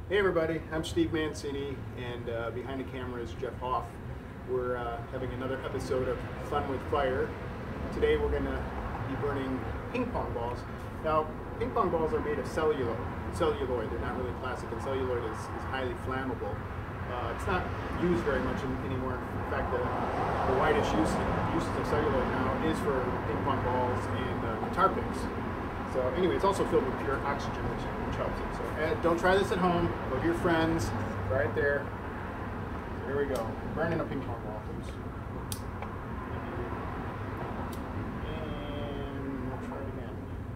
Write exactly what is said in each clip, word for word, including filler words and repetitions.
Hey everybody, I'm Steve Mancini, and uh, behind the camera is Jeff Hoff. We're uh, having another episode of Fun with Fire. Today we're going to be burning ping pong balls. Now, ping pong balls are made of celluloid. Celluloid, they're not really plastic, and celluloid is, is highly flammable. Uh, it's not used very much in, anymore. In fact, the, the widest use, uses of celluloid now is for ping pong balls and uh, guitar picks. So anyway, it's also filled with pure oxygen, which, which helps it. So uh, don't try this at home. Go to your friends. Try it there. So here we go. Burning a ping pong ball, please. And we'll try it again.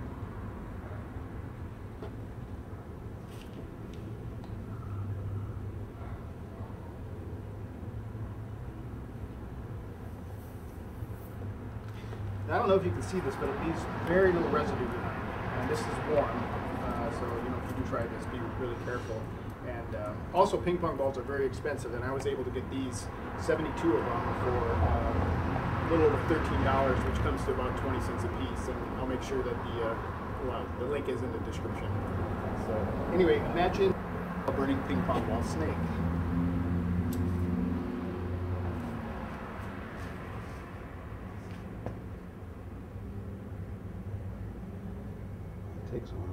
Now, I don't know if you can see this, but it leaves very little residue behind. And this is warm, uh, so you know if you do try this, be really careful. And um, also, ping pong balls are very expensive, and I was able to get these seventy-two of them for uh, a little over thirteen dollars, which comes to about twenty cents a piece. And I'll make sure that the uh, well, the link is in the description. So anyway, imagine a burning ping pong ball snake. Takes a while.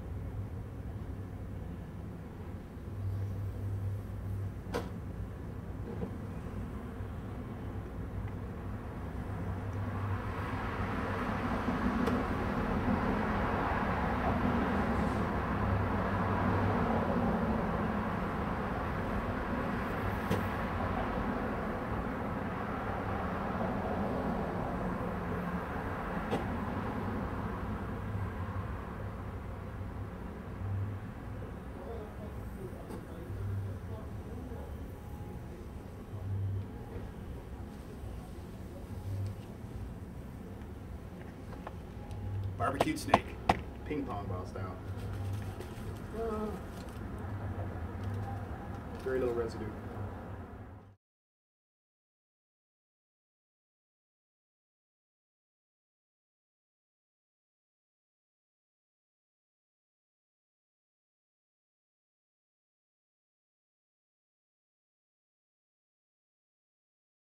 Barbecued snake, ping pong ball style. Uh, very little residue.